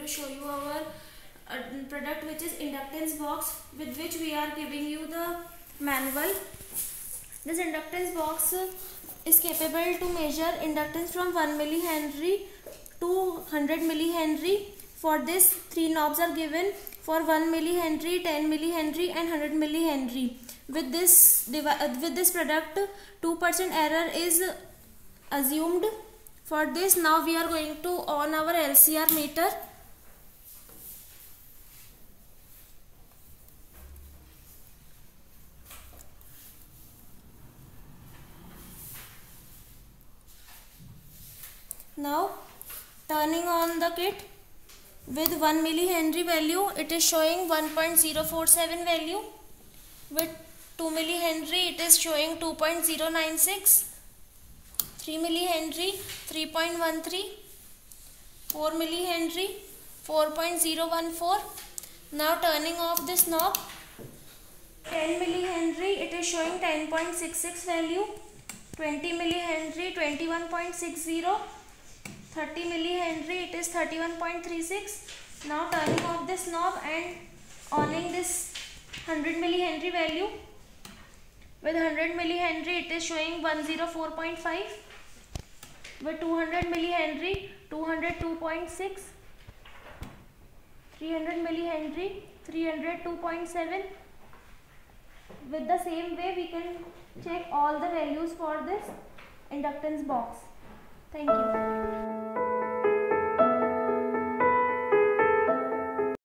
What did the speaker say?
show you our product, which is inductance box, with which we are giving you the manual. This inductance box is capable to measure inductance from 1 millihenry to 100 millihenry. For this, 3 knobs are given for 1 millihenry, 10 millihenry and 100 millihenry. With this product, 2% error is assumed. For this, now we are going to on our LCR meter. Now turning on the kit, with 1 millihenry value it is showing 1.047 value, with 2 millihenry it is showing 2.096, 3 millihenry 3.13, 4 millihenry 4.014. Now turning off this knob, 10 millihenry it is showing 10.66 value, 20 millihenry 21.60, 30 millihenry it is 31.36. Now turning off this knob and oning this 100 millihenry value. With 100 millihenry it is showing 104.5, with 200 millihenry 202.6, 300 millihenry 302.7. With the same way we can check all the values for this inductance box. Thank you.